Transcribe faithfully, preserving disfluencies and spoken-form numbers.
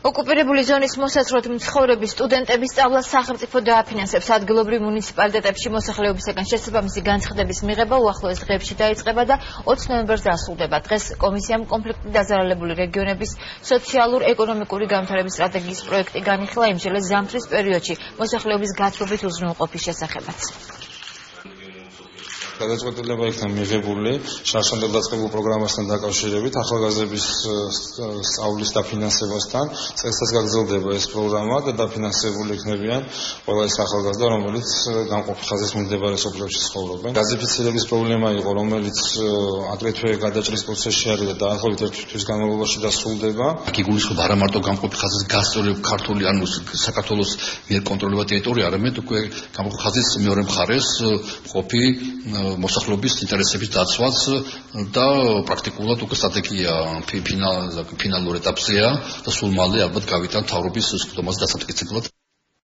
ოკუპირებული ზონის მოსაზღვროდ მცხოვრები სტუდენტების სწავლას სახელმწიფო დააფინანსებს. ადგილობრივ მუნიციპალიტეტებში მოსახლეობისაგან შესაბამისი განცხადების მიღება უახლოეს დღეებში დაიწყება და ოცი ნოემბერს დასრულდება. დღეს კომისიამ კონფლიქტით დაზარალებული რეგიონების სოციალურ-ეკონომიკური განვითარების სტრატეგიის პროექტი განიხილა იმჟელეს ზამთრის პერიოდში მოსახლეობის გათხრობით უზრუნველყოფის შესახებაც. გადაწყვეტილება იქნა მიღებული შარშანდელ დაწყებულ პროგრამასთან დაკავშირებით ახალგაზრდების სწავლის დაფინანსებასთან. წელსაც გაგრძელდება ეს პროგრამა და დაფინანსებული იქნებიან ყველა ეს ახალგაზრდა, რომელიც გამყოფ ხაზის მიმდებარე სოფლებში ცხოვრობენ. გაზიფიცირების პრობლემა იყო, რომელიც აგრეთვე გადაჭრის პროცესში არის და დაახლოებით ერთი თვის განმავლობაში დასრულდება. აქ იგულისხმება არა მარტო გამყოფ ხაზის გასწორებ ქართული ანუ საქართველოს მიერ კონტროლირებადი ტერიტორია, არამედ უკვე გამყოფ ხაზის მეორე მხარეს ყოფი მოსახლეობის ინტერესების დაცვაც და პრაქტიკულად უკვე სტრატეგია ფინალურ ეტაპზეა და სულ მალე ალბათ გავიტან მთავრობის სხდომაზე დასამტკიცებლად.